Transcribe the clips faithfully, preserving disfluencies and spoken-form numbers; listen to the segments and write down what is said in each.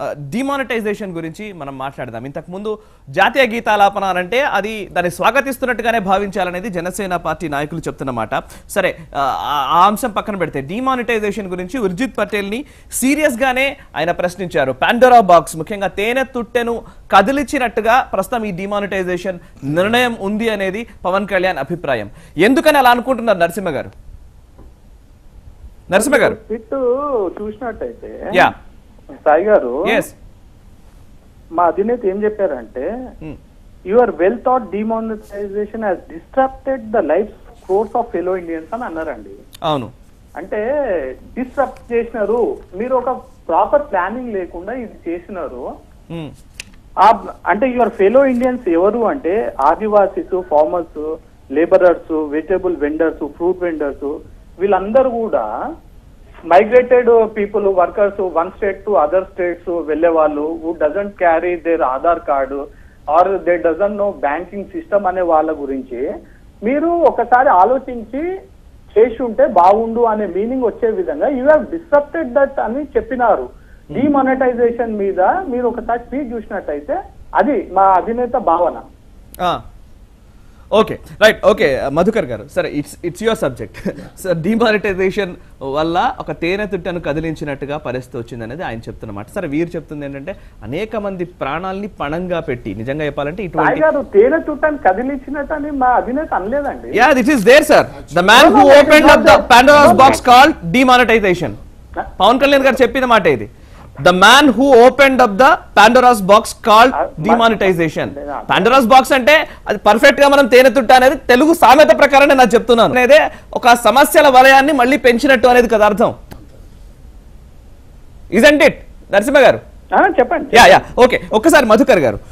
Demonetisation గురించి మనం మాట్లాడదాం. ఇంతకు ముందు జాతీయ గీతాలాపన అంటే అది దాన్ని స్వాగతిస్తున్నట్టుగానే భావించాలనేది జనసేన పార్టీ నాయకులు చెప్తున్నమాట. సరే, ఆ అంశం పక్కన పెడితే డిమానిటైజేషన్ గురించి ఉర్జిత్ పటేల్ ని సీరియస్ గానే ఆయన ప్రశ్నించారు. పాండోరా బాక్స్, ముఖ్యంగా తేనె తుట్టెను కదిలించినట్టుగా ప్రస్తుతం ఈ డిమానిటైజేషన్ నిర్ణయం ఉంది అనేది పవన్ కళ్యాణ్ అభిప్రాయం. ఎందుకని అలా అనుకుంటున్నారు నరసింహ గారు? నరసింహ గారు చూసినట్టయితే సాయి గారు, మా అధినేత ఏం చెప్పారంటే your well thought demonetization has disrupted the life course of fellow Indians అని అన్నారండి. అవును, అంటే డిస్ట్రప్ట్ చేసినారు, మీరు ఒక ప్రాపర్ ప్లానింగ్ లేకుండా ఇది చేసినారు. అంటే యువర్ ఫెలో ఇండియన్స్ ఎవరు అంటే Adivasis, farmers, labourers, vegetable vendors, fruit vendors, వీళ్ళందరూ కూడా migrated people, workers, one state to other states వెళ్లే వాళ్ళు, who doesn't carry their Aadhaar card or they doesn't know banking system అనే వాళ్ళ గురించి మీరు ఒకసారి ఆలోచించి చేసి ఉంటే బాగుండు అనే మీనింగ్ వచ్చే విధంగా యూ హ్యావ్ డిస్ట్రప్టెడ్ దట్ అని చెప్పినారు. డిమానిటైజేషన్ మీద మీరు ఒకసారి స్పీచ్ చూసినట్టయితే అది మా అధినేత భావన. Okay, right. ఓకే మధుకర్ గారు, సరే it's it's your subject. Sir, demonetization వల్ల ఒక తేనె తుట్టను కదిలించినట్టుగా పరిస్థితి వచ్చింది అనేది ఆయన చెప్తున్నమాట. సరే, వీరు చెప్తుంది ఏంటంటే అనేక మంది ప్రాణాలని పణంగా పెట్టి, నిజంగా చెప్పాలంటే ఇటువంటి తేనె తుట్టను కదిలించినట్టు అని మా అధినేత అనలేదండి. Yeah, this is there sir. The man who opened up the Pandora's box called demonetization. Pawan Kalyan గారు చెప్పిన మాట ఇది. The man who opened up the Pandora's box called demonetization. Pandora's box అంటే అది పర్ఫెక్ట్ గా మనం తేనె తుట్ట అనేది తెలుగు సామెత ప్రకారం నేను చెప్తున్నాను. అనేది ఒక సమస్యల వలయాన్ని మళ్ళీ పెంచినట్టు అనేది కదా అర్థం. Isn't it? నరసింహ గారు చెప్పండి. యా యా ఓకే, ఒక్కసారి మధుకర్ గారు,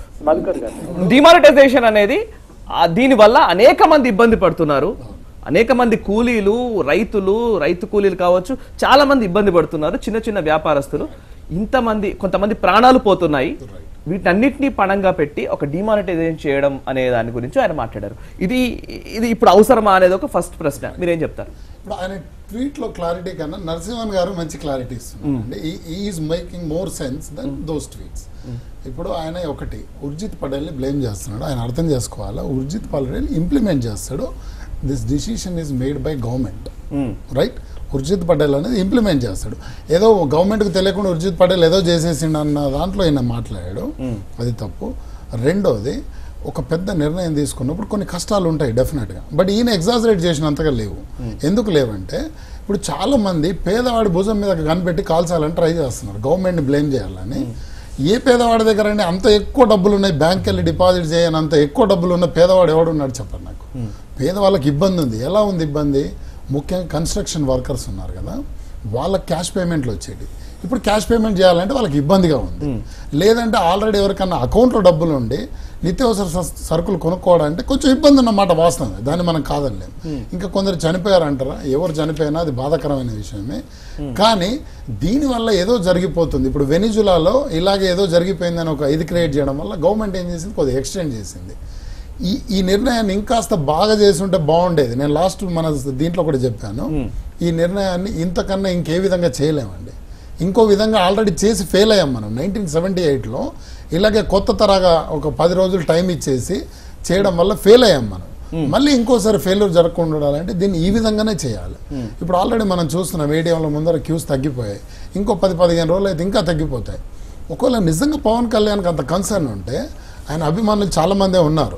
డిమానిటైజేషన్ అనేది దీని వల్ల అనేక మంది ఇబ్బంది పడుతున్నారు. అనేక మంది కూలీలు, రైతులు, రైతు కూలీలు కావచ్చు, చాలా మంది ఇబ్బంది పడుతున్నారు. చిన్న చిన్న వ్యాపారస్తులు, ఇంతమంది కొంతమంది ప్రాణాలు పోతున్నాయి. వీటన్నిటినీ పణంగా పెట్టి ఒక డిమానిటైజేషన్ చేయడం అనే దాని గురించి ఆయన మాట్లాడారు. ఇది ఇది ఇప్పుడు అవసరమా అనేది ఒక ఫస్ట్ ప్రశ్న. మీరేం చెప్తారు? ఇప్పుడు ఆయన ట్వీట్ లో క్లారిటీ కన్నా నరసింహన్ గారు మంచి క్లారిటీ ఇస్తున్నారు. Is making more sense than those tweets. ఇప్పుడు ఆయన ఒకటి ఉర్జిత్ పటేల్ని బ్లేమ్ చేస్తున్నాడు. ఆయన అర్థం చేసుకోవాలా, ఉర్జిత్ పటేల్ ఇంప్లిమెంట్ చేస్తాడు. This decision is made by government, right? Urjit Patel అనేది ఇంప్లిమెంట్ చేస్తాడు. ఏదో గవర్నమెంట్కి తెలియకుండా ఉర్జిత్ పటేల్ ఏదో చేసేసిండు అన్న దాంట్లో ఈయన మాట్లాడాడు, అది తప్పు. రెండోది, ఒక పెద్ద నిర్ణయం తీసుకున్నప్పుడు కొన్ని కష్టాలు ఉంటాయి డెఫినెట్గా, బట్ ఈయన ఎగ్జాజరేట్ చేసినంతగా లేవు. ఎందుకు లేవంటే ఇప్పుడు చాలామంది పేదవాడి భుజం మీద కనిపెట్టి కాల్చాలని ట్రై చేస్తున్నారు గవర్నమెంట్ని బ్లేమ్ చేయాలని. ఏ పేదవాడి దగ్గర అండి అంత ఎక్కువ డబ్బులు ఉన్నాయి, బ్యాంక్ వెళ్ళి డిపాజిట్ చేయని అంత ఎక్కువ డబ్బులు ఉన్న పేదవాడు ఎవడున్నాడు చెప్పండి నాకు. పేదవాళ్ళకి ఇబ్బంది ఉంది. ఎలా ఉంది ఇబ్బంది? ముఖ్యంగా కన్స్ట్రక్షన్ వర్కర్స్ ఉన్నారు కదా, వాళ్ళకి క్యాష్ పేమెంట్లు వచ్చేది. ఇప్పుడు క్యాష్ పేమెంట్ చేయాలంటే వాళ్ళకి ఇబ్బందిగా ఉంది. లేదంటే ఆల్రెడీ ఎవరికన్నా అకౌంట్లో డబ్బులు ఉండి నిత్యావసర సరుకులు కొనుక్కోవడానికి కొంచెం ఇబ్బంది ఉన్నమాట వాస్తవమే, దాన్ని మనం కాదనలేము. ఇంకా కొందరు చనిపోయారంటారా, ఎవరు చనిపోయినా అది బాధాకరమైన విషయమే. కానీ దీనివల్ల ఏదో జరిగిపోతుంది. ఇప్పుడు వెనిజులాలో ఇలాగే ఏదో జరిగిపోయిందని ఒక ఇది క్రియేట్ చేయడం వల్ల గవర్నమెంట్ ఏం చేసింది, కొద్దిగా ఎక్స్టెండ్ చేసింది. ఈ ఈ నిర్ణయాన్ని ఇంకాస్త బాగా చేస్తుంటే బాగుండేది. నేను లాస్ట్ మన దీంట్లో కూడా చెప్పాను, ఈ నిర్ణయాన్ని ఇంతకన్నా ఇంకే విధంగా చేయలేమండి. ఇంకో విధంగా ఆల్రెడీ చేసి ఫెయిల్ అయ్యాం మనం. నైన్టీన్ సెవెంటీ ఎయిట్లో ఇలాగే కొత్త తరగా ఒక పది రోజులు టైం ఇచ్చేసి చేయడం వల్ల ఫెయిల్ అయ్యాం మనం. మళ్ళీ ఇంకోసారి ఫెయిల్యూర్ జరగకుండా ఉండాలంటే దీన్ని ఈ విధంగానే చేయాలి. ఇప్పుడు ఆల్రెడీ మనం చూస్తున్నాం ఏటీఎంల ముందర క్యూస్ తగ్గిపోయాయి. ఇంకో పది పదిహేను రోజులు అయితే ఇంకా తగ్గిపోతాయి. ఒకవేళ నిజంగా పవన్ కళ్యాణ్కి అంత కన్సర్న్ ఉంటే, ఆయన అభిమానులు చాలామందే ఉన్నారు,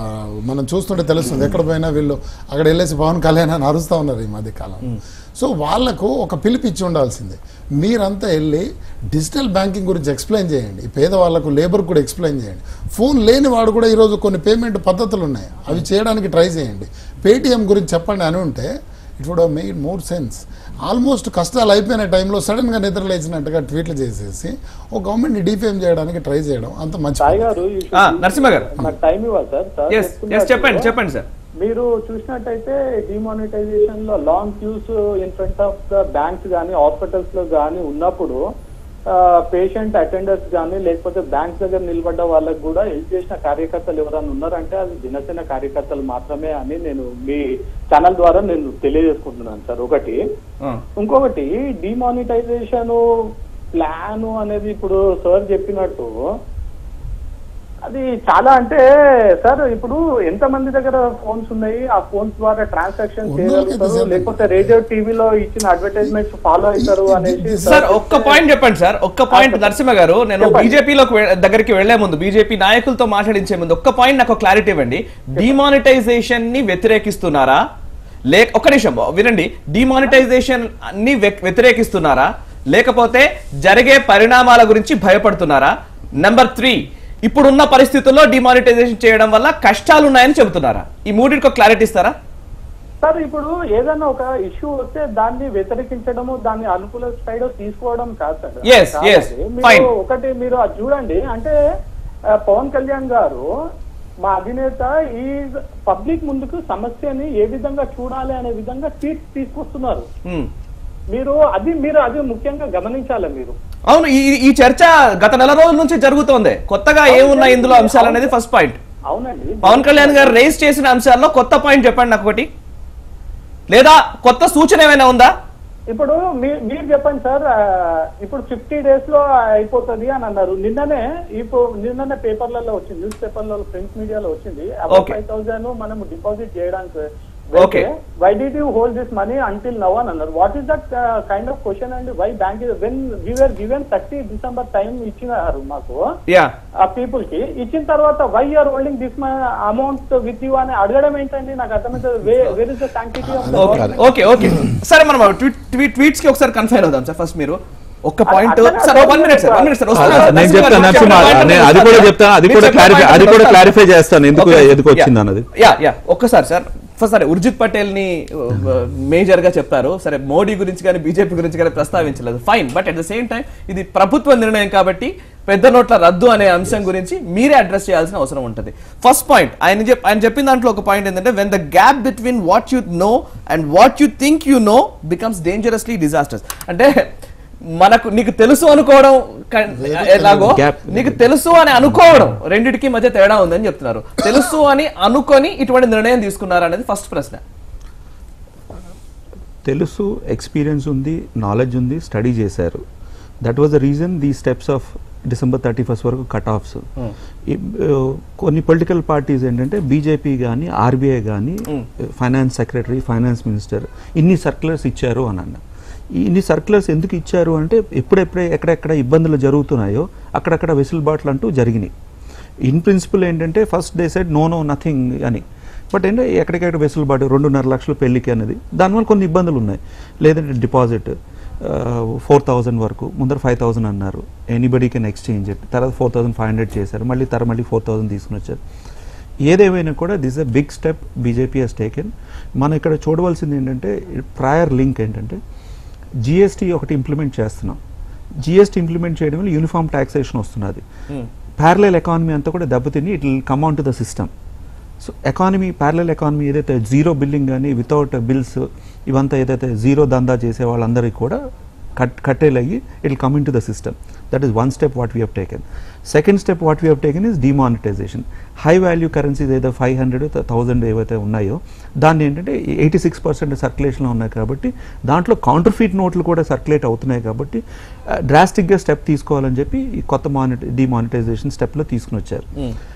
మనం చూస్తుంటే తెలుస్తుంది. ఎక్కడ పోయినా వీళ్ళు అక్కడ వెళ్ళేసి పవన్ కళ్యాణ్ అని అరుస్తూ ఉన్నారు ఈ మధ్యకాలం. సో వాళ్లకు ఒక పిలిపిచ్చి ఉండాల్సిందే. మీరంతా వెళ్ళి డిజిటల్ బ్యాంకింగ్ గురించి ఎక్స్ప్లెయిన్ చేయండి, పేదవాళ్లకు, లేబర్ కూడా ఎక్స్ప్లెయిన్ చేయండి. ఫోన్ లేని వాడు కూడా ఈరోజు కొన్ని పేమెంట్ పద్ధతులు ఉన్నాయి, అవి చేయడానికి ట్రై చేయండి. పేటిఎం గురించి చెప్పండి అని ఉంటే it would have made more sense. Almost కష్టాలు అయిపోయిన టైంలో సడన్గా నిద్రలేచినట్టుగా ట్వీట్లు చేసేసి ఒక గవర్నమెంట్ని డిఫేమ్ చేయడానికి ట్రై చేయడం అంత మంచి. నరసింహ గారు టైం ఇవ్వాలి సార్. చెప్పండి చెప్పండి సార్. మీరు చూసినట్టయితే డిమానిటైజేషన్ లో long queues in front of the banks కానీ హాస్పిటల్స్ లో కానీ ఉన్నప్పుడు పేషెంట్ అటెండర్స్ కానీ లేకపోతే బ్యాంక్ దగ్గర నిలబడ్డ వాళ్ళకి కూడా హెల్ప్ చేసిన కార్యకర్తలు ఎవరైనా ఉన్నారంటే అది జనసేన కార్యకర్తలు మాత్రమే అని నేను మీ ఛానల్ ద్వారా నేను తెలియజేసుకుంటున్నాను సార్. ఒకటి ఇంకొకటి డిమానిటైజేషన్ ప్లాన్ అనేది ఇప్పుడు సార్ చెప్పినట్టు అది చాలా అంటే సార్ ఇప్పుడు ఎంత మంది దగ్గర ఫోన్స్ ఉన్నాయి, ఆ ఫోన్స్ ద్వారా ట్రాన్సాక్షన్ చేయగలుగుతారు, లేకపోతే రేడియో టీవీలో ఇచ్చిన అడ్వర్టైజ్మెంట్స్ ఫాలో అవుతారు అనేసి. సార్ ఒక్క పాయింట్ చెప్పండి సార్, ఒక్క పాయింట్ నరసింహ గారు. నేను బీజేపీలోకి దగ్గరికి వెళ్లే ముందు, బీజేపీ నాయకులతో మాట్లాడించే ముందు ఒక్క పాయింట్ నాకు క్లారిటీ ఇవ్వండి. డిమానిటైజేషన్ ని వ్యతిరేకిస్తున్నారా లేక, ఒక్క నిమిషం వినండి, డిమానిటైజేషన్ ని వ్యతిరేకిస్తున్నారా లేకపోతే జరిగే పరిణామాల గురించి భయపడుతున్నారా? నెంబర్ త్రీ, ఇప్పుడున్న పరిస్థితుల్లో డిమానిటైజేషన్ చేయడం వల్ల కష్టాలు ఉన్నాయని చెబుతున్నారా? ఈ మూడింటికి క్లారిటీ ఇస్తారా సార్? ఇప్పుడు ఏదైనా ఒక ఇష్యూ వస్తే దాన్ని వ్యతిరేకించడము, దాన్ని అనుకూల సైడ్ తీసుకోవడం కాదు సార్. మీరు ఒకటి మీరు అది చూడండి, అంటే పవన్ కళ్యాణ్ గారు మా అధినేత ఈ పబ్లిక్ ముందుకు సమస్యని ఏ విధంగా చూడాలి అనే విధంగా ట్వీట్స్ తీసుకొస్తున్నారు. మీరు అది మీరు అది ముఖ్యంగా గమనించాలి మీరు. అవును, ఈ ఈ చర్చ గత నెల రోజుల నుంచి జరుగుతోంది. కొత్తగా ఏమున్నాయి ఇందులో అంశాలు అనేది ఫస్ట్ పాయింట్. అవునండి, పవన్ కళ్యాణ్ గారు రేస్ చేసిన అంశాల్లో కొత్త పాయింట్ చెప్పండి నాకు ఒకటి, లేదా కొత్త సూచన ఏమైనా ఉందా? ఇప్పుడు మీరు చెప్పండి సార్. ఇప్పుడు ఫిఫ్టీ డేస్ లో అయిపోతుంది అని అన్నారు. నిన్ననే ఇప్పుడు నిన్ననే పేపర్లలో వచ్చింది, న్యూస్ పేపర్లలో, ప్రింట్ మీడియాలో వచ్చింది. ఫైవ్ థౌసండ్ మనం డిపాజిట్ చేయడానికి Okay. Why did you hold this money until now and another? What is that uh, kind of question? And why bank is, when we were given thirty December time ఇచ్చినారు మాకు ఆ people కి, ఇచ్చిన తర్వాత why you are holding this amount with you అని అడగడం ఏంటండి? నాకు అర్థమైతే where is the sanctity of the government? Okay okay సరే, మనం ట్వీట్స్ కి ఒకసారి కన్ఫైన్ అవుదాం సార్. ఫస్ట్ మీరు ఒక్క point sir, one minute sir, one minute sir, నేను చెప్తాను నరసింహ, అది కూడా చెప్తాను, అది కూడా క్లారిఫై అది కూడా క్లారిఫై చేస్తాను ఎందుకు ఎందుకు వచ్చింది అన్నది. యా యా ఒక్కసారి సార్. ఫస్ట్ సరే, ఉర్జిత్ పటేల్ ని మేజర్ గా చెప్తారు, సరే మోడీ గురించి కానీ బీజేపీ గురించి కానీ ప్రస్తావించలేదు, fine. But at the same time ఇది ప్రభుత్వ నిర్ణయం కాబట్టి పెద్ద నోట్ల రద్దు అనే అంశం గురించి మీరే అడ్రస్ చేయాల్సిన అవసరం ఉంటుంది. ఫస్ట్ పాయింట్ ఆయన చెప్ ఆయన చెప్పిన దాంట్లో ఒక పాయింట్ ఏంటంటే, when the gap between what you know and what you think you know becomes dangerously disasters. అంటే మనకు నీకు తెలుసు అనుకోవడం ఎలాగో నీకు తెలుసు అని అనుకోవడం రెండిటికి మధ్య తేడా ఉందని చెప్తున్నారు. తెలుసు అని అనుకొని ఇటువంటి నిర్ణయం తీసుకున్నారు అనేది ఫస్ట్ ప్రశ్న. తెలుసు, ఎక్స్పీరియన్స్ ఉంది, నాలెడ్జ్ ఉంది, స్టడీ చేశారు. That was the reason the steps of December thirty first వరకు కట్ ఆఫ్స్. కొన్ని పొలిటికల్ పార్టీస్ ఏంటంటే బీజేపీ కానీ ఆర్బీఐ కానీ ఫైనాన్స్ సెక్రటరీ, ఫైనాన్స్ మినిస్టర్ ఇన్ని సర్క్యులర్స్ ఇచ్చారు అని అన్న. ఇన్ని సర్క్యులర్స్ ఎందుకు ఇచ్చారు అంటే, ఎప్పుడెప్పుడే ఎక్కడెక్కడ ఇబ్బందులు జరుగుతున్నాయో అక్కడక్కడ వెసులుబాట్లు అంటూ జరిగినాయి. ఇన్ ప్రిన్సిపల్ ఏంటంటే first day said no no nothing అని, బట్ ఏంటంటే ఎక్కడికెక్కడ వెసులుబాటు రెండున్నర లక్షల పెళ్లికి అనేది, దానివల్ల కొన్ని ఇబ్బందులు ఉన్నాయి. లేదంటే డిపాజిట్ ఫోర్ థౌజండ్ వరకు, ముందర ఫైవ్ థౌసండ్ అన్నారు, ఎనీబడీ కెన్ ఎక్స్చేంజ్ చెప్పి, తర్వాత ఫోర్ థౌసండ్ ఫైవ్ హండ్రెడ్ చేశారు, మళ్ళీ తర్వాత మళ్ళీ ఫోర్ థౌసండ్ తీసుకుని వచ్చారు. ఏదేమైనా కూడా this a big step BJP has taken. మనం ఇక్కడ చూడవలసింది ఏంటంటే, ప్రయర్ లింక్ ఏంటంటే జిఎస్టీ ఒకటి ఇంప్లిమెంట్ చేస్తున్నాం. జిఎస్టీ ఇంప్లిమెంట్ చేయడం వల్ల యూనిఫామ్ ట్యాక్సేషన్ వస్తున్నది. ప్యారలల్ ఎకానమీ అంతా కూడా దెబ్బతిని it will come on to the system. So economy, parallel economy ఏదైతే జీరో బిల్లింగ్ కానీ వితౌట్ బిల్స్ ఇవంతా ఏదైతే జీరో దందా చేసే వాళ్ళందరికీ కూడా కట్ కట్టేలయ్యి it will come in to the system. That is one step what we have taken. Second step what we have taken is demonetization. High value currencies ఏదో ఫైవ్ హండ్రెడ్ థౌజండ్ ఏవైతే ఉన్నాయో దాన్ని ఏంటంటే ఎయిటీ సిక్స్ పర్సెంట్ సర్క్యులేషన్లో ఉన్నాయి కాబట్టి, దాంట్లో counterfeit నోట్లు కూడా సర్క్యులేట్ అవుతున్నాయి కాబట్టి డ్రాస్టిక్గా స్టెప్ తీసుకోవాలని చెప్పి ఈ కొత్త మానిట డిమానిటైజేషన్ స్టెప్లో తీసుకుని వచ్చారు.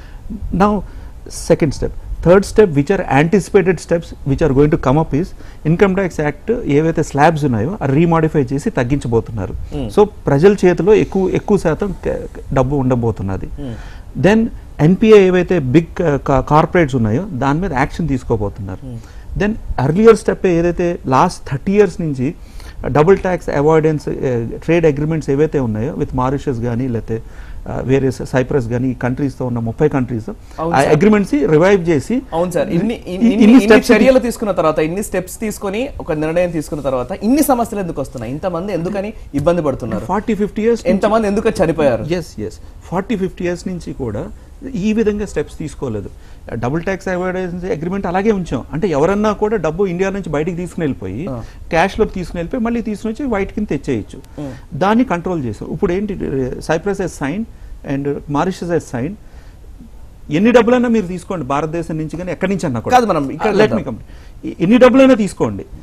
Now second step, third step which are anticipated steps which are going to come up is income tax act ఏవైతే స్లాబ్స్ ఉన్నాయో అది రీమాడిఫై చేసి తగ్గించబోతున్నారు. సో ప్రజల చేతిలో ఎక్కువ ఎక్కువ శాతం డబ్బు ఉండబోతున్నది. దెన్ ఎన్పిఏ ఏవైతే బిగ్ కార్పొరేట్స్ ఉన్నాయో దాని మీద యాక్షన్ తీసుకోబోతున్నారు. దెన్ అర్లియర్ స్టెప్ ఏదైతే లాస్ట్ థర్టీ ఇయర్స్ నుంచి double tax avoidance trade agreements ఏవైతే ఉన్నాయో విత్ మారిషస్ కానీ లేకపోతే వేరే సైప్రస్ కానీ ఈ కంట్రీస్ తో ఉన్న ముప్పై కంట్రీస్ అగ్రిమెంట్స్ రివైవ్ చేసి, అవును సార్, ఇన్ని ఇన్ని చర్యలు తీసుకున్న తర్వాత, ఇన్ని స్టెప్స్ తీసుకొని ఒక నిర్ణయం తీసుకున్న తర్వాత ఇన్ని సమస్యలు ఎందుకు వస్తున్నాయి? ఇంతమంది ఎందుకని ఇబ్బంది పడుతున్నారు? ఫార్టీ ఫిఫ్టీ ఇయర్స్ ఎంతమంది ఎందుకు చనిపోయారు? Yes yes forty fifty years నుంచి కూడా ఈ విధంగా స్టెప్స్ తీసుకోలేదు. డబుల్ ట్యాక్స్ అవాయిడెన్స్ అగ్రిమెంట్ అలాగే ఉంచాం. అంటే ఎవరన్నా కూడా డబ్బు ఇండియా నుంచి బయటికి తీసుకుని వెళ్ళిపోయి క్యాష్లోకి తీసుకుని వెళ్ళిపోయి మళ్ళీ తీసుకుని వచ్చి వైట్ కింద తెచ్చేయచ్చు. దాన్ని కంట్రోల్ చేసాం. ఇప్పుడు ఏంటి, Cyprus has sign and Mauritius has sign. ఎన్ని డబ్బులైనా మీరు తీసుకోండి భారతదేశం నుంచి కానీ ఎక్కడి నుంచి అన్నా కూడా, మనం లెట్ మీ కమ్, ఎన్ని డబ్బులైనా తీసుకోండి,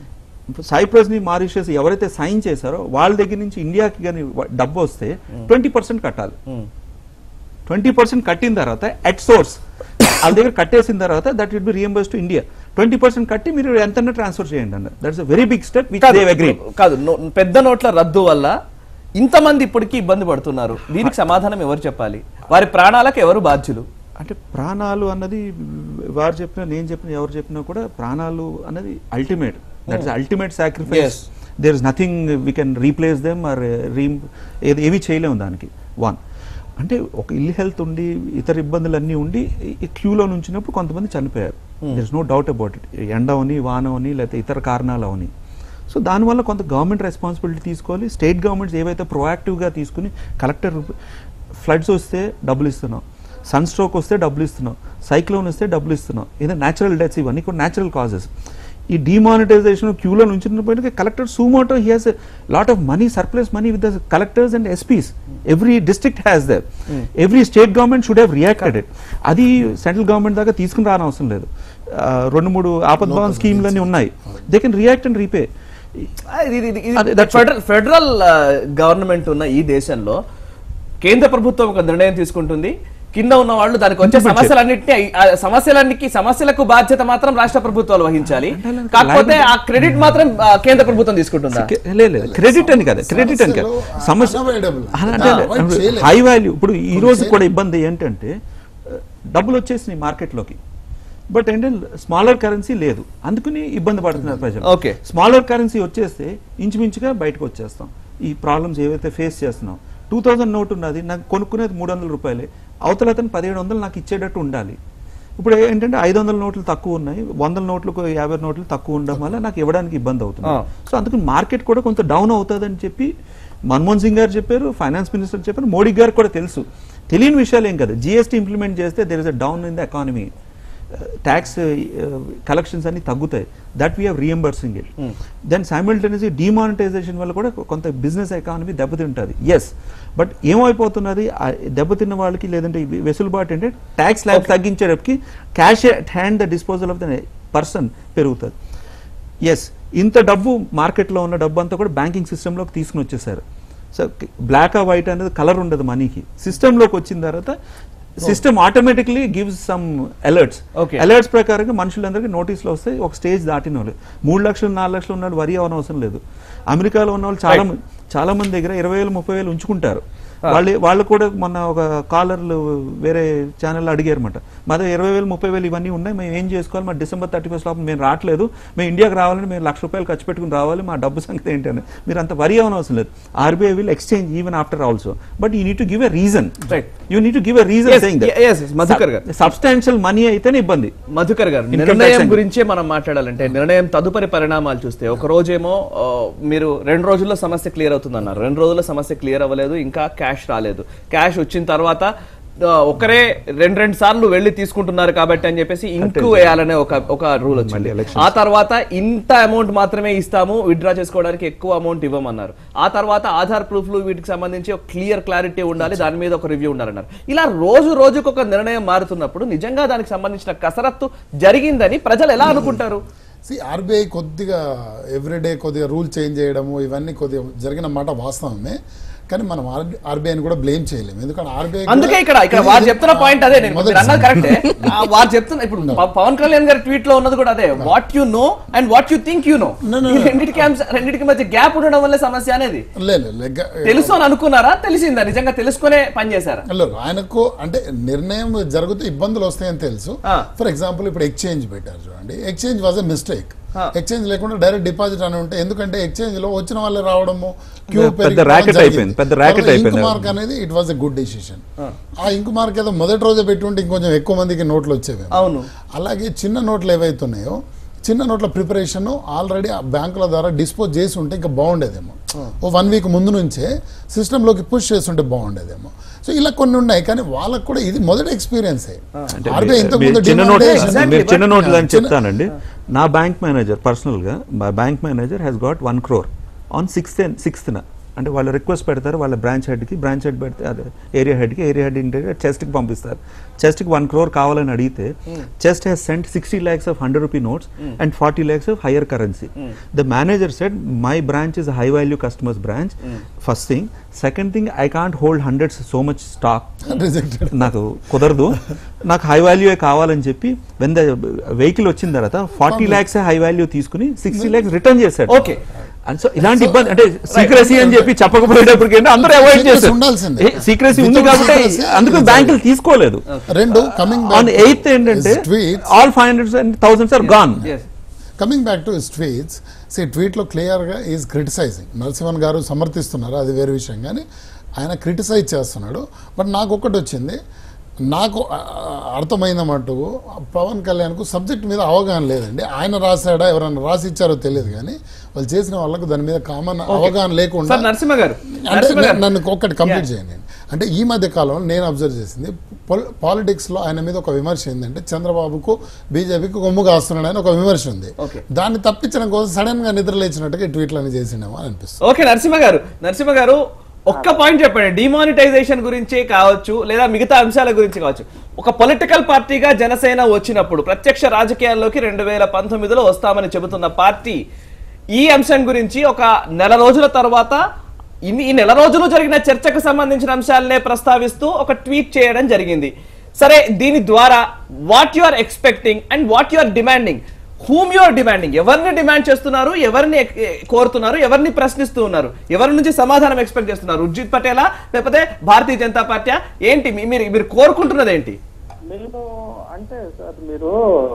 సైప్రస్ ని మారిషియస్ ఎవరైతే సైన్ చేశారో వాళ్ళ దగ్గర నుంచి ఇండియాకి కానీ డబ్బు వస్తే ట్వంటీ పర్సెంట్ కట్టాలి. ట్వంటీ పర్సెంట్ కట్టిన తర్వాత ఎట్ సోర్స్ వాళ్ళ దగ్గర కట్టేసిన తర్వాత that will be reimburse to India. Twenty percent కట్టి మీరు ఎంత ట్రాన్స్ఫర్ చేయండి అన్న. That's very big step which they agree. కాదు, పెద్ద నోట్ల రద్దు వల్ల ఇంతమంది ఇప్పటికీ ఇబ్బంది పడుతున్నారు. దీనికి సమాధానం ఎవరు చెప్పాలి? వారి ప్రాణాలకు ఎవరు బాధ్యులు? అంటే ప్రాణాలు అన్నది వారు చెప్పినా నేను చెప్పినా ఎవరు చెప్పినా కూడా ప్రాణాలు అన్నది ultimate. That's ultimate sacrifice. There is nothing we can replace them or రీ ఏమీ చేయలేము దానికి. వన్ అంటే ఒక ఇల్ హెల్త్ ఉండి ఇతర ఇబ్బందులన్నీ ఉండి క్యూలో నుంచినప్పుడు కొంతమంది చనిపోయారు. There is no doubt about it. ఎండ అవని వాన అవని లేకపోతే ఇతర కారణాలు అవని. సో దానివల్ల కొంత గవర్నమెంట్ రెస్పాన్సిబిలిటీ తీసుకోవాలి. స్టేట్ గవర్నమెంట్స్ ఏవైతే ప్రొయాక్టివ్గా తీసుకుని కలెక్టర్ ఫ్లడ్స్ వస్తే డబ్బులు ఇస్తున్నాం, సన్ స్ట్రోక్ వస్తే డబ్బులు ఇస్తున్నాం, సైక్లోన్ వస్తే డబ్బులు ఇస్తున్నాం, ఏదో న్యాచురల్ డెత్స్ ఇవన్నీ కూడా న్యాచురల్ కాజెస్. ఈ డిమానిటైజేషన్ క్యూలో నుంచి collector suo motu he has lot of money, surplus money with the collectors and SPs. Every district has there. Every state government should have reacted it. అది సెంట్రల్ గవర్నమెంట్ దాకా తీసుకుని రానవసరం లేదు. రెండు మూడు ఆపద్ భవన్ స్కీమ్లన్నీ ఉన్నాయి. They can react and repay. Federal government ఉన్న ఈ దేశంలో కేంద్ర ప్రభుత్వం ఒక నిర్ణయం తీసుకుంటుంది, కింద ఉన్న వాళ్ళు దానికి వచ్చే సమస్యలన్నింటినీ సమస్యలన్నిటికీ సమస్యలకు బాధ్యత మాత్రం రాష్ట్ర ప్రభుత్వాలు వహించాలి. కాకపోతే ఆ క్రెడిట్ మాత్రం కేంద్ర ప్రభుత్వం తీసుకుంటుందా? లేదు, క్రెడిట్ అని కదా, క్రెడిట్ అని కదా. సమస్య హై వాల్యూ. ఇప్పుడు ఈ రోజు కూడా ఇబ్బంది ఏంటంటే డబ్బులు వచ్చేసినాయి మార్కెట్లోకి, బట్ ఏంటంటే స్మాలర్ కరెన్సీ లేదు, అందుకని ఇబ్బంది పడుతున్నారు ప్రజలు. ఓకే, స్మాలర్ కరెన్సీ వచ్చేస్తే ఇంచుమించుగా బయటకు వచ్చేస్తాం. ఈ ప్రాబ్లమ్స్ ఏవైతే ఫేస్ చేస్తున్నాం. టూ థౌజండ్ నోట్ ఉన్నది, నాకు కొనుక్కునేది మూడు వందల రూపాయలే, అవతల అతను పదిహేడు వందలు నాకు ఇచ్చేటట్టు ఉండాలి. ఇప్పుడు ఏంటంటే ఐదు వందల నోట్లు తక్కువ ఉన్నాయి, వందల నోట్లకు యాభై నోట్లు తక్కువ ఉండడం వల్ల నాకు ఇవ్వడానికి ఇబ్బంది అవుతుంది. సో అందుకని మార్కెట్ కూడా కొంత డౌన్ అవుతుందని చెప్పి మన్మోహన్ సింగ్ గారు చెప్పారు, ఫైనాన్స్ మినిస్టర్ చెప్పారు, మోడీ గారు కూడా తెలుసు. తెలియని విషయాలు ఏం కదా. జిఎస్టీ ఇంప్లిమెంట్ చేస్తే there is a down in the economy, tax collections అన్ని తగ్గుతాయి. That we have reimbursing it. Then simultaneously demonetisation వల్ల కూడా కొంత బిజినెస్ ఎకానమీ దెబ్బతింటుంది. ఎస్, బట్ ఏమైపోతున్నది దెబ్బతిన్న వాళ్ళకి లేదంటే వెసులుబాటు అంటే ట్యాక్స్ ల్యాబ్ తగ్గించేటప్పటికి cash at hand the disposal of the person పెరుగుతుంది. ఎస్, ఇంత డబ్బు మార్కెట్లో ఉన్న డబ్బు అంతా కూడా బ్యాంకింగ్ సిస్టంలోకి తీసుకుని వచ్చేసారు. సో బ్లాక్ ఆ వైట్ అనేది కలర్ ఉండదు మనీకి. సిస్టంలోకి వచ్చిన తర్వాత system automatically gives some alerts. Alerts ప్రకారంగా మనుషులందరికీ నోటీసులు వస్తాయి. ఒక స్టేజ్ దాటిన వాళ్ళు మూడు లక్షలు నాలుగు లక్షలు ఉన్నాడు వరి అవనవసరం లేదు. అమెరికాలో ఉన్న వాళ్ళు చాలా చాలా మంది దగ్గర ఇరవై వేలు ముప్పై వేలు ఉంచుకుంటారు. వాళ్ళు వాళ్ళు కూడా మొన్న ఒక కాలర్లు వేరే ఛానల్లో అడిగారన్నమాట, మా దగ్గర ఇరవై వేలు ముప్పై వేలు ఇవన్నీ ఉన్నాయి, మేము ఏం చేసుకోవాలి, మా డిసెంబర్ థర్టీ ఫస్ట్ లోపల మేము రావట్లేదు, మేము ఇండియాకి రావాలని మేము లక్ష రూపాయలు ఖర్చు పెట్టుకుని రావాలి, మా డబ్బు సంగతి ఏంటని. మీరు అంత వరి అవనవసరం లేదు. RBI will exchange even after also, but you need to give a reason. You need to give a reason saying that substantial money అయితేనే ఇబ్బంది. మధుకర్ గారు, నిర్ణయం గురించే మనం మాట్లాడాలంటే నిర్ణయం తదుపరి పరిణామాలు చూస్తే ఒక రోజేమో మీరు రెండు రోజుల్లో సమస్య క్లియర్ అవుతుందన్నారు, రెండు రోజుల్లో సమస్య క్లియర్ అవ్వలేదు, ఇంకా క్యాష్ రాలేదు. క్యాష్ వచ్చిన తర్వాత ఒకరే రెండు రెండు సార్లు వెళ్లి తీసుకుంటున్నారు కాబట్టి అని చెప్పేసి ఇంకు వేయాలనే ఒక ఒక రూల్ వచ్చింది. ఆ తర్వాత ఇంత అమౌంట్ మాత్రమే ఇస్తాము, విత్డ్రా చేసుకోవడానికి ఎక్కువ అమౌంట్ ఇవ్వమన్నారు. ఆ తర్వాత ఆధార్ ప్రూఫ్లు వీటికి సంబంధించి ఒక క్లియర్ క్లారిటీ ఉండాలి, దాని మీద ఒక రివ్యూ ఉండాలన్నారు. ఇలా రోజు రోజుకు ఒక నిర్ణయం మారుతున్నప్పుడు నిజంగా దానికి సంబంధించిన కసరత్తు జరిగిందని ప్రజలు ఎలా అనుకుంటారు? ఆర్బీఐ కొద్దిగా ఎవ్రీడే కొద్దిగా రూల్ చేంజ్ చేయడము ఇవన్నీ కొద్దిగా జరిగిన మాట వాస్తవమే, కానీ మనం ఆర్బీఐని కూడా బ్లేమ్ చేయలేము. ఎందుకంటే ఆర్బీఐ అందుకే ఇక్కడ ఇక్కడ వారు చెప్తున్న పాయింట్ అదే, నేను అన్నది కరెక్టే. వారు చెప్తున్న ఇప్పుడు పవన్ కళ్యాణ్ గారి ట్వీట్ లో ఉన్నది కూడా అదే, what you know and what you think you know. రెండింటికి రెండింటికి మధ్య గ్యాప్ ఉండడం వల్ల సమస్య అనేది. తెలుసు అని అనుకున్నారా, తెలిసిందా, నిజంగా తెలుసుకునే పని చేశారా? ఆయనకు అంటే నిర్ణయం జరిగితే ఇబ్బందులు వస్తాయని తెలుసు. ఫర్ ఎగ్జాంపుల్ ఇప్పుడు ఎక్స్చేంజ్ పెట్టారు చూడండి, exchange was a mistake. Exchange లేకుండా డైరెక్ట్ డిపాజిట్ అని ఉంటే, ఎందుకంటే ఎక్స్చేంజ్ లో వచ్చిన వాళ్ళే రావడము, క్యూ ఇంక్ మార్క్ అనేది it was a good decision. ఆ ఇంక్ మార్క్ ఏదో మొదటి రోజే పెట్టుంటే ఇంకొంచెం ఎక్కువ మందికి నోట్లు వచ్చేవి. అవును, అలాగే చిన్న నోట్లు ఏవైతున్నాయో చిన్న నోట్ల ప్రిపరేషన్ ఆల్రెడీ ఆ బ్యాంకుల ద్వారా డిస్పోజ్ చేసి ఉంటే ఇంకా బాగుండేదేమో, ఓ వన్ వీక్ ముందు నుంచే సిస్టంలోకి పుష్ చేస్తుంటే బాగుండేదేమో. సో ఇలా కొన్ని ఉన్నాయి, కానీ వాళ్ళకు కూడా ఇది మొదటి ఎక్స్పీరియన్స్. చిన్న నోట్లు అని చెప్తానండి. నా బ్యాంక్ మేనేజర్ పర్సనల్ గా మా bank manager has got one crore on sixth sixth అంటే వాళ్ళు రిక్వెస్ట్ పెడతారు వాళ్ళ బ్రాంచ్ హెడ్కి, బ్రాంచ్ హెడ్ పెడితే అదే ఏరియా హెడ్కి, ఏరియా హెడ్ ఇంటే చెస్ట్కి పంపిస్తారు. చెస్ట్కి వన్ క్రోర్ కావాలని అడిగితే chest has sent sixty lakhs of hundred rupee notes and forty lakhs of higher currency. The manager said my branch is high value customers branch. First thing. Second thing, I can't hold hundreds so much stock, నాకు కుదరదు, నాకు high value కావాలని చెప్పి when the vehicle వచ్చిన తర్వాత forty lakhs high value తీసుకుని sixty lakhs return చేశాడు. Okay. And so ఇలాంటి ఇబ్బంది అంటే సీక్రసీ అని చెప్పి చెప్పకపోయేటప్పటికి అందరూ అవాయిడ్ చేస్తారు. సీక్రసీ ఉంది కాబట్టి అందుకు బ్యాంకులు తీసుకోలేదు. రెండు కమింగ్ ఆన్ ఎయిత్ ఏంటంటే all five hundred and thousands are gone. Coming back to his tweets, సి ట్వీట్లో క్లియర్గా ఈజ్ క్రిటిసైజింగ్. నరసింహన్ గారు సమర్థిస్తున్నారు, అది వేరే విషయం, కానీ ఆయన క్రిటిసైజ్ చేస్తున్నాడు. బట్ నాకు ఒక్కటి వచ్చింది, నాకు అర్థమైన మటుకు పవన్ కళ్యాణ్కు సబ్జెక్ట్ మీద అవగాహన లేదండి. ఆయన రాశాడా ఎవరైనా రాసి ఇచ్చారో తెలియదు, కానీ వాళ్ళు చేసిన వాళ్ళకు దాని మీద కామన్ అవగాహన లేకుండా. నరసింహ గారు అంటే నన్ను ఒక్కటి కంప్లీట్ చేయండి. అంటే ఈ మధ్య కాలంలో నేను అబ్జర్వ్ చేసింది పాలిటిక్స్లో ఆయన మీద ఒక విమర్శ ఏంటంటే చంద్రబాబుకు బీజేపీకి కొమ్ము కాస్తున్నాడు అని ఒక విమర్శ ఉంది. దాన్ని తప్పించడం కోసం సడన్ గా నిద్ర లేచినట్టుగా ట్వీట్లని చేసిండేమో అని అనిపిస్తుంది. ఓకే నరసింహ గారు, నరసింహ గారు ఒక్క పాయింట్ చెప్పండి. డిమానిటైజేషన్ గురించి కావచ్చు లేదా మిగతా అంశాల గురించి కావచ్చు, ఒక పొలిటికల్ పార్టీగా జనసేన వచ్చినప్పుడు ప్రత్యక్ష రాజకీయాల్లోకి రెండు వేల పంతొమ్మిదిలో వస్తామని చెబుతున్న పార్టీ ఈ అంశం గురించి ఒక నెల రోజుల తర్వాత ఈ నెల రోజులు జరిగిన చర్చకు సంబంధించిన అంశాలనే ప్రస్తావిస్తూ ఒక ట్వీట్ చేయడం జరిగింది. సరే, దీని ద్వారా what you are expecting and what you are demanding, whom you are demanding, ఎవరిని డిమాండ్ చేస్తున్నారు, ఎవరిని కోరుతున్నారు, ఎవరిని ప్రశ్నిస్తూ ఉన్నారు, ఎవరి నుంచి సమాధానం ఎక్స్పెక్ట్ చేస్తున్నారు? ఉర్జిత్ పటేలా లేకపోతే భారతీయ జనతా పార్టీ ఏంటి? మీరు మీరు కోరుకుంటున్నది ఏంటి? నేను అంటే సార్ మీరు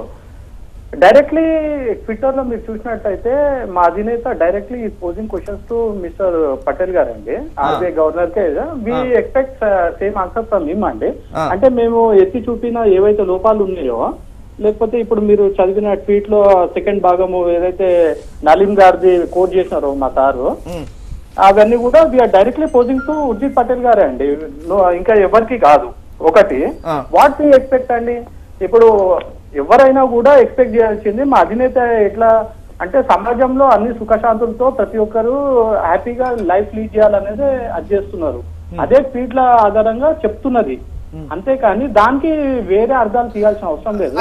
డైరెక్ట్లీ ట్విట్టర్ లో మీరు చూసినట్టయితే మా అధినేత directly posing questions to mister Patel garu అండి, ఆర్బీఐ గవర్నర్ కే. We expect same answer from him అండి. అంటే మేము ఎత్తి చూపిన ఏవైతే లోపాలు ఉన్నాయో, లేకపోతే ఇప్పుడు మీరు చదివిన ట్వీట్ లో సెకండ్ భాగము ఏదైతే నలీం గారిది కోట్ చేసినారో మా సారు, అవన్నీ కూడా we are directly posing to Urjit Patel గారే అండి, ఇంకా ఎవరికి కాదు. ఒకటి వాట్ వి ఎక్స్పెక్ట్ అండి, ఇప్పుడు ఎవరైనా కూడా ఎక్స్పెక్ట్ చేయాల్సింది మా అధినేత ఎట్లా అంటే సమాజంలో అన్ని సుఖశాంతులతో ప్రతి ఒక్కరు హ్యాపీగా లైఫ్ లీడ్ చేయాలనేది అది చేస్తున్నారు. అదే ట్వీట్ల ఆధారంగా చెప్తున్నది, అంతేకాని దానికి వేరే అర్థాలు తీయాల్సిన అవసరం లేదు.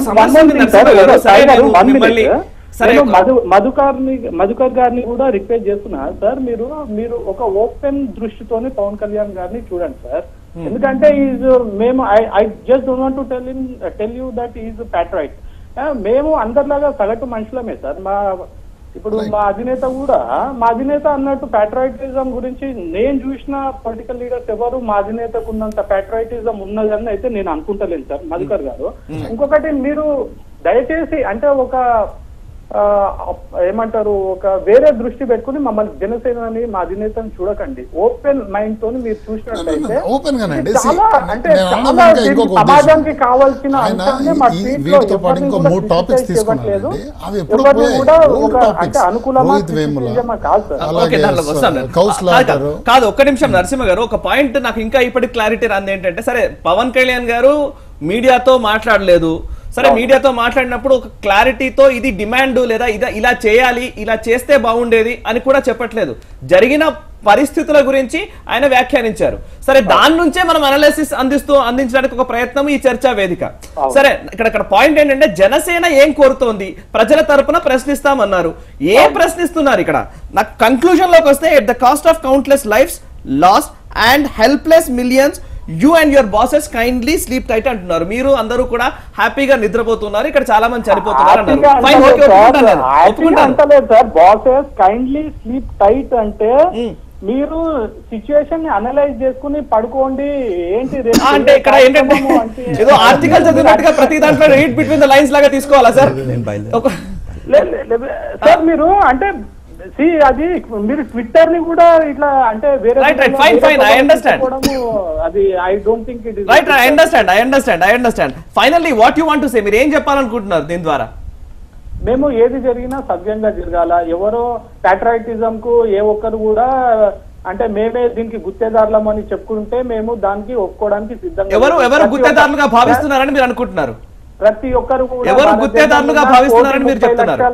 మధు మధుకర్ని మధుకర్ గారిని కూడా రిక్వెస్ట్ చేస్తున్నా సార్, మీరు మీరు ఒక ఓపెన్ దృష్టితోని పవన్ కళ్యాణ్ గారిని చూడండి సార్. ఎందుకంటే ఈజ్ మేము I I just don't want to tell in tell you that is patriot. మేము అందరిలాగా సగటు మనుషులమే సార్. మా ఇప్పుడు మా అధినేత కూడా మా అధినేత అన్నట్టు ప్యాట్రైటిజం గురించి నేను చూసిన పొలిటికల్ లీడర్స్ ఎవరు మా అధినేతకు ఉన్నంత ప్యాట్రైటిజం ఉన్నదని అయితే నేను అనుకుంటలేను సార్ మధుకర్ గారు. ఇంకొకటి మీరు దయచేసి అంటే ఒక ఏమంటారు ఒక వేరే దృష్టి పెట్టుకుని మమ్మల్ని జనసేనని మా అధినేతను చూడకండి. ఓపెన్ మైండ్ తోని మీరు చూసినట్టయితే చాలా అంటే చాలా సమాజానికి కావాల్సిన అంశాన్ని మా ట్వీట్ లో ఎవరిని కూడా ఒక అంటే అనుకూలమా కాదు సార్. కాదు, ఒక్క నిమిషం నరసింహ గారు, ఒక పాయింట్ నాకు ఇంకా ఇప్పటికి క్లారిటీ రాంది ఏంటంటే, సరే పవన్ కళ్యాణ్ గారు మీడియాతో మాట్లాడలేదు, సరే మీడియాతో మాట్లాడినప్పుడు ఒక క్లారిటీతో ఇది డిమాండ్ లేదా ఇదా ఇలా చేయాలి ఇలా చేస్తే బాగుండేది అని కూడా చెప్పట్లేదు, జరిగిన పరిస్థితుల గురించి ఆయన వ్యాఖ్యానించారు. సరే, దాని నుంచే మనం అనాలిసిస్ అందిస్తూ అందించడానికి ఒక ప్రయత్నం ఈ చర్చా వేదిక. సరే, ఇక్కడ ఇక్కడ పాయింట్ ఏంటంటే జనసేన ఏం కోరుతోంది, ప్రజల తరపున ప్రశ్నిస్తామన్నారు, ఏం ప్రశ్నిస్తున్నారు? ఇక్కడ నాకు కన్క్లూజన్ లోకి వస్తే, at the cost of countless lives lost and helpless millions you and your bosses kindly sleep tight అంటున్నారు. మీరు అందరూ కూడా హ్యాపీగా నిద్రపోతున్నారు, ఇక్కడ చాలా మంది చనిపోతున్నారు అన్నారు. బాసెస్ కైండ్లీ స్లీప్ టైట్ అంటే మీరు సిచ్యుయేషన్ ని అనలైజ్ చేసుకుని పడుకోండి ఏంటి అంటే ఇక్కడ ఏంటంటే ఏదో ఆర్టికల్ చదివినట్టుగా ప్రతి దాంట్లో రీడ్ బిట్వీన్ ద లైన్స్ లాగా తీసుకోవాలా సార్? సార్ మీరు అంటే అది మీరు ట్విట్టర్ ని కూడా ఇట్లా అంటే వేరే అది I don't think it is right. I understand I understand I understand finally what you want to say, మీరు ఏం చెప్పాలనుకుంటున్నారు దీని ద్వారా? మేము ఏది జరిగినా సవ్యంగా జరగాల, ఎవరో ప్యాట్రైటిజం కు ఏ ఒక్కరు కూడా అంటే మేమే దీనికి గుత్తేదారులం అని చెప్పుకుంటే మేము దానికి ఒప్పుకోవడానికి సిద్ధంగా. ఎవరు ఎవరు గుత్తేదారులుగా భావిస్తున్నారని మీరు అనుకుంటున్నారు? ప్రతి ఒక్కరు కూడా ఎవరు గుత్తేదారులుగా భావిస్తున్నారని మీరు చెప్తున్నారు?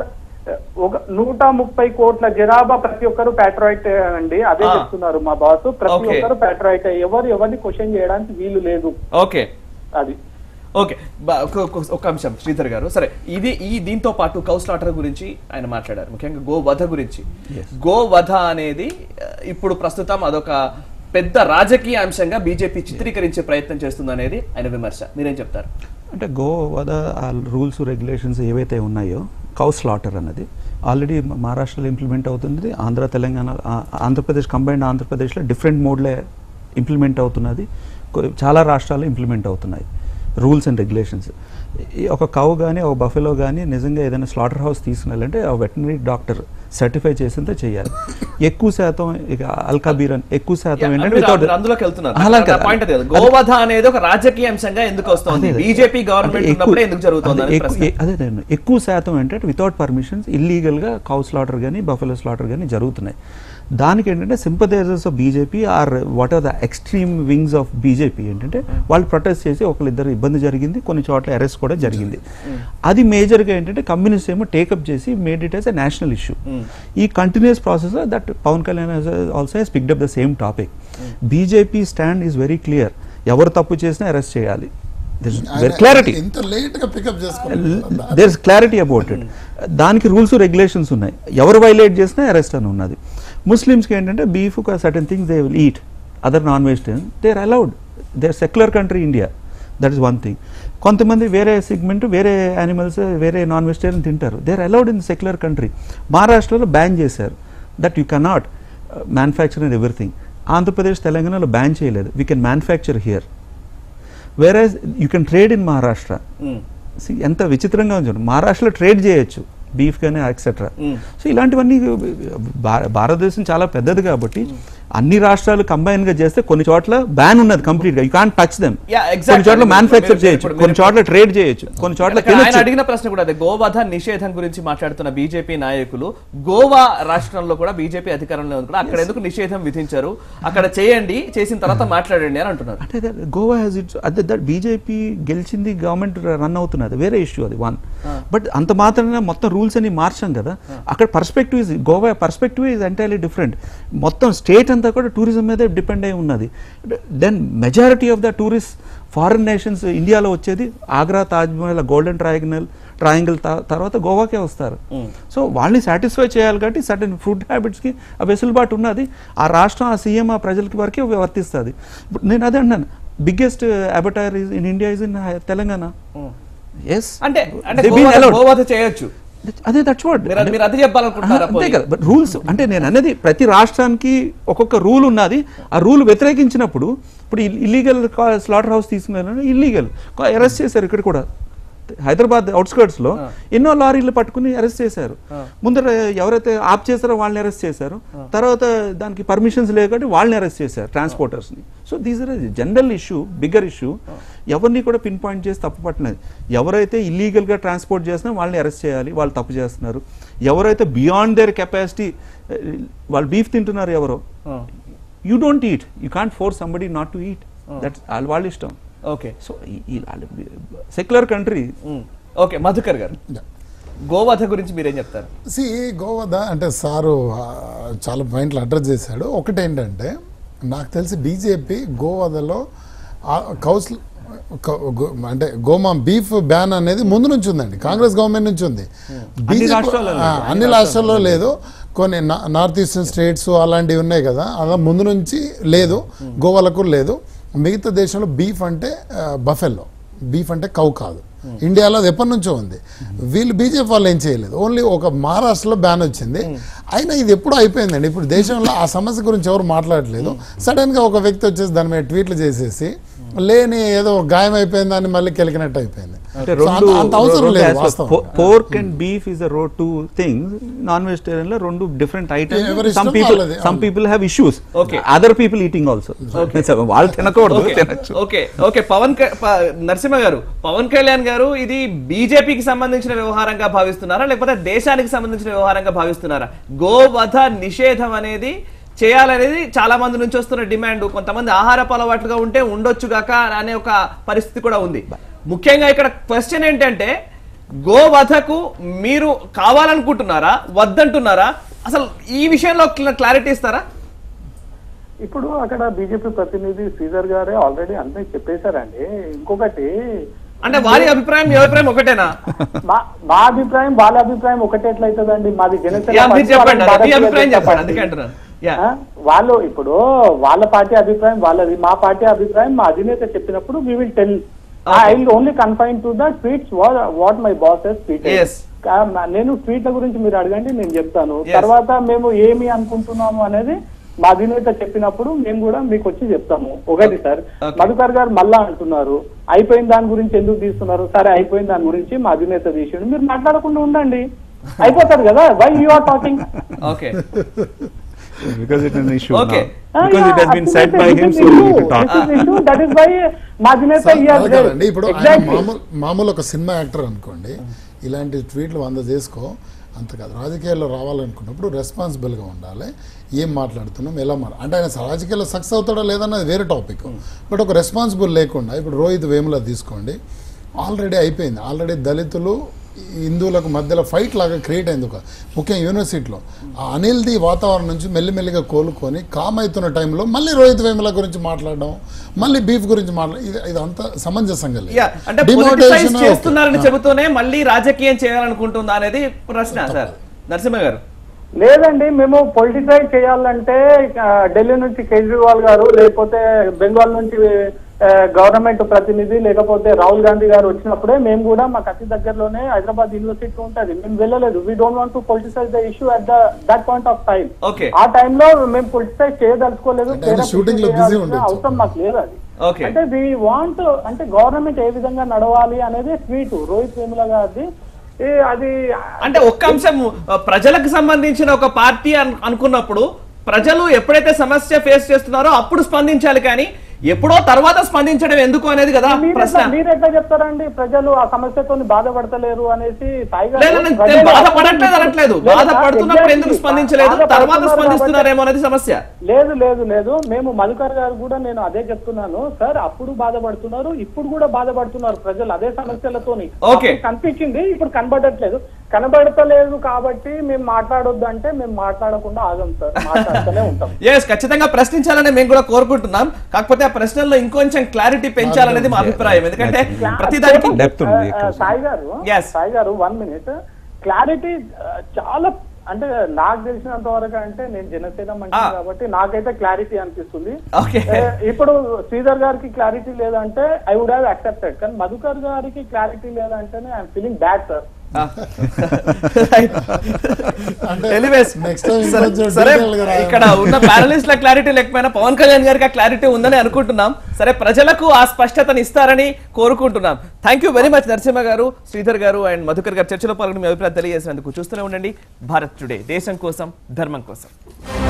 ఒక నూట ముప్పై కోట్ల జనాభా ప్రతి ఒక్కరు ప్యాట్రాయిట్ అండి, అదే ఆ. చెప్తున్నారు మా బాస్. ప్రతి Okay. ఒక్కరు ప్యాట్రాయిట్, ఎవరు ఎవరిని క్వశ్చన్ చేయడానికి వీలు లేదు. ఓకే అది ఓకే బా- ఒక- ఒక- ఒక అంశం శ్రీధర్ గారు, సరే ఇది ఈ దీంతో పాటు కౌ స్లాటర్ గురించి ఆయన మాట్లాడారు, ముఖ్యంగా గో వధ గురించి. గో వధ అనేది ఆ, ఇప్పుడు ప్రస్తుతం అదొక పెద్ద రాజకీయ అంశంగా బీజేపీ చిత్రీకరించే ప్రయత్నం చేస్తుంది అనేది ఆయన విమర్శ. మీరేం చెప్తారు? అంటే గో వద ఆ రూల్స్ రెగ్యులేషన్స్ ఏవైతే ఉన్నాయో కౌ స్లాటర్ అన్నది ఆల్రెడీ మహారాష్ట్రలో ఇంప్లిమెంట్ అవుతుంది, ఆంధ్ర తెలంగాణ ఆ- ఆంధ్రప్రదేశ్ కంబైన్డ్ ఆంధ్రప్రదేశ్లో డిఫరెంట్ మోడ్లే ఇంప్లిమెంట్ అవుతున్నది, కొ- చాలా రాష్ట్రాల్లో ఇంప్లిమెంట్ అవుతున్నాయి రూల్స్ అండ్ రెగ్యులేషన్స్. ఒక కౌ కానీ ఒక బఫెలో కానీ నిజంగా ఏదైనా స్లాటర్ హౌస్ తీసుకున్నారంటే ఆ వెటనరీ డాక్టర్ సర్టిఫై చేసిందే చేయాలి. ఎక్కువ శాతం ఇక అల్కాబీరన్ ఎక్కువ శాతం ఏంటంటే మీరు without- అందులోకి వెళ్తున్నారు. అలా నా కాదు. పాయింట్ అదే, గోవధ అనేది ఒక రాజకీయ అంశంగా ఎందుకు వస్తుంది, అదే. బీజేపీ గవర్నమెంట్ అదే ఉన్నప్పుడే ఎక్కువ- ఎందుకు జరుగుతుంది అదే అనేది ఎక్కువ- ప్రశ్న. ఏ- అదే నేను ఎక్కువ శాతం ఏంటంటే వితౌట్ పర్మిషన్స్ ఇల్లీగల్ గా కౌ స్లాటర్ కానీ బఫెలో స్లాటర్ కానీ జరుగుతున్నాయి. దానికి ఏంటంటే sympathisers of BJP are what are the extreme wings of BJP ఏంటంటే వాళ్ళు ప్రొటెస్ట్ చేసి ఒకరిద్దరు ఇబ్బంది జరిగింది, కొన్ని చోట్ల అరెస్ట్ కూడా జరిగింది. అది మేజర్గా ఏంటంటే కమ్యూనిస్ట్ ఏమో టేకప్ చేసి made it as a national issue. ఈ continuous process that Pawan Kalyan also has picked up the same topic. BJP stand is very clear, ఎవరు తప్పు చేసినా అరెస్ట్ చేయాలి. క్లారిటీ, ఇంత లేట్ గా పికప్ చేసుకోవాలి. There is clarity about it. దానికి రూల్స్ రెగ్యులేషన్స్ ఉన్నాయి, ఎవరు వైలేట్ చేసినా అరెస్ట్ అని ఉన్నది. ముస్లిమ్స్కి ఏంటంటే beef certain things they will eat, other non vegetarian they are allowed, they are secular country India, that is one thing. కొంతమంది వేరే సెగ్మెంట్ వేరే యానిమల్స్ వేరే నాన్ వెజిటేరియన్ తింటారు, they are allowed in secular country. మహారాష్ట్రలో ban చేశారు that you cannot manufacture and everything. Andhra Pradesh తెలంగాణలో ban చేయలేదు, we can manufacture here, whereas you can trade in Maharashtra. See, ఎంత విచిత్రంగా ఉంది, మహారాష్ట్రలో ట్రేడ్ చేయొచ్చు బీఫ్ కానీ ఎక్సెట్రా. సో ఇలాంటివన్నీ భా- భారతదేశం చాలా పెద్దది కాబట్టి అన్ని రాష్ట్రాలు కంబైన్ గా చేస్తే కొన్ని చోట్ల బ్యాన్ ఉన్నది కంప్లీట్ గా, you can't touch them. Yeah, exactly. కొన్ని చోట్ల మీరు- మ్యానుఫ్యాక్చర్ మీరు- చేయొచ్చు, మీరు- కొన్ని చోట్ల ట్రేడ్ చేయొచ్చు, కొన్ని చోట్ల ఇక్కడ ఆయన తినొచ్చు. అడిగిన ప్రశ్న కూడా అదే, గోవధ నిషేధం గురించి మాట్లాడుతున్న బీజేపీ నాయకులు గోవా రాష్ట్రంలో కూడా బీజేపీ అధికారంలో ఉంది కూడా, అక్కడ ఎందుకు నిషేధం విధించారు, అక్కడ చేయండి, చేసిన తర్వాత మాట్లాడండి అని అంటున్నారు. అంటే గోవా హ్యాస్ ఇట్స్ అదే దట్ బీజేపీ గెలిచింది, గవర్నమెంట్ రన్ అవుతున్నది, వేరే ఇష్యూ అది వన్. బట్ అంత మాత్రమే మొత్తం రూల్స్ అన్ని మార్చాం కదా, అక్కడ perspective is Goa perspective is entirely different. మొత్తం స్టేట్ అంతా కూడా టూరిజం మీదే డిపెండ్ అయి ఉన్నది. Then majority of the tourist foreign nations ఇండియాలో వచ్చేది Agra Taj Mahal golden triangle triangle తర్వాత గోవాకే వస్తారు. సో వాళ్ళని సాటిస్ఫై చేయాలి కాబట్టి సర్టన్ ఫుడ్ హ్యాబిట్స్కి ఆ వెసులుబాటు ఉన్నది. ఆ రాష్ట్రం ఆ సీఎం ఆ ప్రజలకి వరకే వర్తిస్తుంది. ఇప్పుడు నేను అదే అన్నాను, biggest abattoir in India is in Telangana. Yes అంటే అంటే గోవధ- గోవధ చేయొచ్చు, అదే దట్స్ వాట్ మీరు అది- మీరు అది చెప్పాలనుకుంటున్నారా? అంతే కదా, బట్ రూల్స్ అంటే నేను అనేది ప్రతి రాష్ట్రానికి ఒక్కొక్క రూల్ ఉన్నది. ఆ రూల్ వ్యతిరేకించినప్పుడు ఇప్పుడు ఇల్లీగల్ స్లాటర్ హౌస్ తీసుకున్నారు, ఇల్లీగల్ అరెస్ట్ చేశారు. ఇక్కడ కూడా హైదరాబాద్ అవుట్స్కర్ట్స్ లో ఎన్నో లారీలు పట్టుకుని అరెస్ట్ చేశారు. ముందర ఎవరైతే ఆప్ చేశారో వాళ్ళని అరెస్ట్ చేశారు, తర్వాత దానికి పర్మిషన్స్ లేకపోతే వాళ్ళని అరెస్ట్ చేశారు ట్రాన్స్పోర్టర్స్ ని. So these are general issue, bigger issue. ఎవరిని కూడా పిన్ పాయింట్ చేసి తప్పు పట్టలేదు. ఎవరైతే ఇల్లీగల్ గా ట్రాన్స్పోర్ట్ చేస్తున్నా వాళ్ళని అరెస్ట్ చేయాలి, వాళ్ళు తప్పు చేస్తున్నారు. ఎవరైతే బియాండ్ దేర్ కెపాసిటీ వాళ్ళు బీఫ్ తింటున్నారు ఎవరో, you don't eat, you can't force somebody not to eat, that's వాళ్ళ ఇష్టం. Okay, so secular country. Okay Madhukar garu, గోవధ గురించి మీరేం చెప్తారు? సి గోవధ అంటే సారు ఆ, చాలా పాయింట్లు అడ్రస్ చేశాడు. ఒకటి ఏంటంటే నాకు తెలిసి బీజేపీ గోవధలో కౌస్ అంటే గోమా బీఫ్ బ్యాన్ అనేది ముందు నుంచి ఉందండి, కాంగ్రెస్ గవర్నమెంట్ నుంచి ఉంది. బీజేపీ రాష్ట్రాల్లో లేదు. ఆ, అన్ని రాష్ట్రాల్లో లేదు, కొన్ని నా- నార్త్ ఈస్టర్న్ స్టేట్స్ అలాంటివి ఉన్నాయి కదా, అలా ముందు నుంచి లేదు, గోవాలకు లేదు. మిగతా దేశంలో బీఫ్ అంటే బఫెల్లో, బీఫ్ అంటే కౌ కాదు. ఇండియాలో అది ఎప్పటి నుంచో ఉంది. వీళ్ళు బీజేపీ వాళ్ళు ఏం చేయలేదు, ఓన్లీ ఒక మహారాష్ట్రలో బ్యాన్ వచ్చింది. అయినా ఇది ఎప్పుడూ అయిపోయిందండి. ఇప్పుడు దేశంలో ఆ సమస్య గురించి ఎవరు మాట్లాడలేదు. సడన్ గా ఒక వ్యక్తి వచ్చేసి దాని మీద ట్వీట్లు చేసేసి లేని ఏదో గాయం అయిపోయింది అని మళ్ళీ కెలికినట్టు అయిపోయింది. అంటే So, అంత- అంత అవసరం లేదు వాస్తవం. Pork and beef is the రో టూ థింగ్స్. నాన్ వెజిటేరియన్ లో రెండు డిఫరెంట్ ఐటమ్స్. ఎవరి సమ్ ఇష్టం పీపుల్ వాళ్ళది. Some people have issues, Okay. Other people eating also. వాళ్ళు తినకూడదు, తినచ్చు. ఓకే ఓకే పవన్ క- ప- నరసింహ గారు, పవన్ కళ్యాణ్ గారు ఇది బీజేపీకి సంబంధించిన వ్యవహారంగా భావిస్తున్నారా లేకపోతే దేశానికి సంబంధించిన వ్యవహారంగా భావిస్తున్నారా? గోవధ నిషేధం అనేది చేయాలనేది చాలా మంది నుంచి వస్తున్న డిమాండ్. కొంతమంది ఆహారపు అలవాట్లుగా ఉంటే ఉండొచ్చు గాక అనే ఒక పరిస్థితి కూడా ఉంది. ముఖ్యంగా ఇక్కడ క్వశ్చన్ ఏంటంటే గోవధకు మీరు కావాలనుకుంటున్నారా వద్దంటున్నారా అసలు ఈ విషయంలో క్లారిటీ ఇస్తారా? ఇప్పుడు అక్కడ బీజేపీ ప్రతినిధి శ్రీధర్ గారే ఆల్రెడీ అంతా చెప్పేశారండి. ఇంకొకటి అంటే వారి అభిప్రాయం మీ అభిప్రాయం ఒకటేనా? మా మా అభిప్రాయం వాళ్ళ అభిప్రాయం ఒకటే ఎట్లయితుందండి? మాది జనసేన యా, మీరు పార్టీ, చెప్పండి వాళ్ళ మీ అభిప్రాయం భారతీయ చెప్పండి జనతా అందుకే పార్టీ. అంటున్నాను. యా. ఆ? వాళ్ళు ఇప్పుడు వాళ్ళ పార్టీ అభిప్రాయం వాళ్ళది, మా పార్టీ అభిప్రాయం మా అధినేత చెప్పినప్పుడు we will tell. I will only confine to the tweets what my boss has tweeted. Yes. నేను ట్వీట్ల గురించి మీరు అడగండి, నేను చెప్తాను. Yes. తర్వాత మేము ఏమి అనుకుంటున్నాము అనేది మా అధినేత చెప్పినప్పుడు మేము కూడా మీకు వచ్చి చెప్తాము. ఒకటి సార్, Okay. మధుకర్ గారు మళ్ళా అంటున్నారు అయిపోయిన దాని గురించి ఎందుకు తీస్తున్నారు? సరే అయిపోయిన దాని గురించి మా అధినేత తీసిండు, మీరు మాట్లాడకుండా ఉండండి, అయిపోతారు కదా. Why you are talking? Okay Because it is an issue Okay. now. Because it has been said by him, so we can talk. That is why మా అధినేత సార్, he has అలా said. కాదండి, ఇప్పుడు ఆయన Exactly. మామూలు మామూలు ఒక cinema actor అనుకోండి, ఇలాంటి ట్వీట్లు వంద చేసుకో అంత కాదు. రాజకీయాల్లో రావాలనుకున్నప్పుడు రెస్పాన్సిబుల్గా ఉండాలి. ఏం మాట్లాడుతున్నాం, ఎలా మాట్లా అంటే ఆయన రాజకీయాల్లో సక్సెస్ అవుతాడో లేదన్నది వేరే టాపిక్. బట్ ఒక రెస్పాన్సిబుల్ లేకుండా ఇప్పుడు రోహిత్ వేముల తీసుకోండి, ఆల్రెడీ అయిపోయింది. ఆల్రెడీ దళితులు హిందువులకు మధ్యలో ఫైట్ లాగా క్రియేట్ అయింది. ఒక ముఖ్యంగా యూనివర్సిటీలో ఆ అనిల్ది వాతావరణం నుంచి మెల్లిమెల్లిగా కోలుకొని కామ్ అవుతున్న టైంలో మళ్ళీ రోహిత్ వేముల గురించి మాట్లాడడం, మళ్ళీ బీఫ్ గురించి మాట్లాడడం, ఇది ఇదంతా సమంజసంగా లేదు. యా, అంటే Demonetization పొలిటిసైజ్ ఓకే. చేస్తున్నారని చెబుతూనే మళ్ళీ రాజకీయం చేయాలనుకుంటుందా అనేది ప్రశ్న సార్. నరసింహ గారు లేదండి, మేము పొలిటిసైజ్ చేయాలంటే ఆ, ఢిల్లీ నుంచి కేజ్రీవాల్ గారు, లేకపోతే బెంగాల్ నుంచి గవర్నమెంట్ ప్రతినిధి, లేకపోతే రాహుల్ గాంధీ గారు వచ్చినప్పుడే మేము కూడా మాకు అతి దగ్గరలోనే హైదరాబాద్ యూనివర్సిటీ ఉంటుంది, మేము వెళ్ళలేదు. We don't want to politicise the issue at the that point of time. Okay ఆ టైంలో మేము పొలిటిసైజ్ చేయదలుచుకోలేదు, అంటే ఆయన shooting లో busy ఉండొచ్చు. అవసరం మాకు లేదు అది. ఓకే అంటే వి వాంట్ అంటే గవర్నమెంట్ ఏ విధంగా నడవాలి అనేది ట్వీట్ రోహిత్ వేముల గారిది. ఏ అది అంటే ఒక్క అంశం, ప్రజలకు సంబంధించిన ఒక పార్టీ అను- అనుకున్నప్పుడు ప్రజలు ఎప్పుడైతే సమస్య ఫేస్ చేస్తున్నారో అప్పుడు స్పందించాలి, కానీ ఎప్పుడో తర్వాత స్పందించడం ఎందుకు అనేది కదా ప్రశ్న. మీరు ఎట్లా చెప్తారండి ప్రజలు ఆ సమస్యతో బాధపడతలేరు అనేసి? సాయి గారు, లేదు, నేను ప్రజలు- బాధపడట్లేదు అనట్లేదు, లేదు, బాధపడుతున్నప్పుడు ఎందుకు exactly. స్పందించలేదు, తర్వాత బాధపడుతున్నారు స్పందిస్తున్నారేమో అనేది సమస్య. లేదు లేదు లేదు మేము మధుకర్ గారు కూడా నేను అదే చెప్తున్నాను సార్. అప్పుడు బాధపడుతున్నారు, ఇప్పుడు కూడా బాధపడుతున్నారు ప్రజలు అదే సమస్యలతోని. Okay. అప్పుడు కనిపించింది, ఇప్పుడు కనబడట్లేదు. కనబడతలేదు కాబట్టి మేము మాట్లాడొద్దు అంటే మేము మాట్లాడకుండా ఆగం సార్, మాట్లాడుతూనే ఉంటాం. ఎస్, ఖచ్చితంగా ప్రశ్నించాలని మేము కూడా కోరుకుంటున్నాం. కాకపోతే ఆ ప్రశ్నల్లో ఇంకొంచెం క్లారిటీ పెంచాలనేది మా అభిప్రాయం. ఎందుకంటే ప్రతిదానికి Depth ఉంది. ఆ, సాయి గారు Yes. సాయి గారు వన్ మినిట్ క్లారిటీ చాలా అంటే నాకు తెలిసినంత వరకు అంటే నేను జనసేన మనిషి Ah. కాబట్టి నాకైతే క్లారిటీ అనిపిస్తుంది. ఓకే ఏ, ఇప్పుడు శ్రీధర్ గారికి క్లారిటీ లేదంటే ఐ వుడ్ హ్యావ్ యాక్సెప్టెడ్, కానీ మధుకర్ గారికి క్లారిటీ లేదంటేనే ఐఎమ్ ఫీలింగ్ బ్యాడ్ సార్. అంటే ఎనీవేస్ next time సరే, ఇంకొంచెం సరే, detail గా రాయాలి. ఇక్కడ ఉన్న ప్యానలిస్ట్ ల క్లారిటీ లేకపోయినా పవన్ కళ్యాణ్ గారికి ఆ క్లారిటీ ఉందని అనుకుంటున్నాం. సరే, ప్రజలకు ఆ స్పష్టతను ఇస్తారని కోరుకుంటున్నాం. Thank you very much Narasimha garu, Sridhar గారు అండ్ మధుకర్ గారు చర్చలో పాల్గొని మీ అభిప్రాయం తెలియజేసినందుకు. చూస్తూనే ఉండండి భారత్ టుడే, దేశం కోసం ధర్మం కోసం.